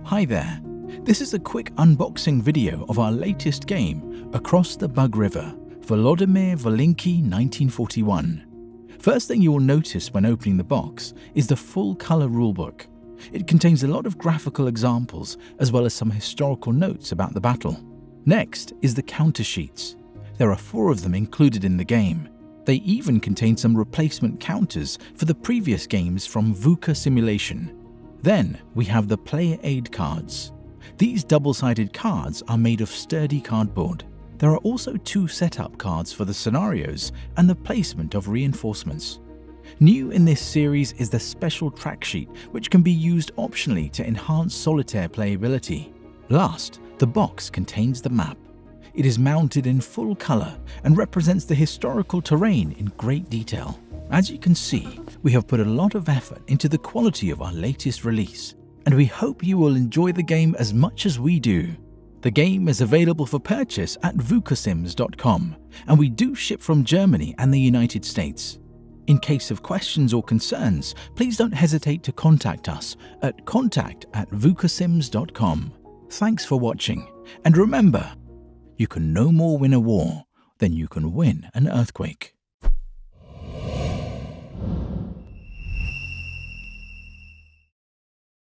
Hi there, this is a quick unboxing video of our latest game, Across the Bug River, Volodymyr Volynky 1941. First thing you will notice when opening the box is the full-color rulebook. It contains a lot of graphical examples as well as some historical notes about the battle. Next is the counter sheets. There are 4 of them included in the game. They even contain some replacement counters for the previous games from VUCA simulation. Then we have the player aid cards. These double-sided cards are made of sturdy cardboard. There are also 2 setup cards for the scenarios and the placement of reinforcements. New in this series is the special track sheet, which can be used optionally to enhance solitaire playability. Last, the box contains the map. It is mounted in full color and represents the historical terrain in great detail. As you can see, we have put a lot of effort into the quality of our latest release, and we hope you will enjoy the game as much as we do. The game is available for purchase at VUCASims.com, and we do ship from Germany and the United States. In case of questions or concerns, please don't hesitate to contact us at contact@VUCASims.com. Thanks for watching, and remember, you can no more win a war than you can win an earthquake.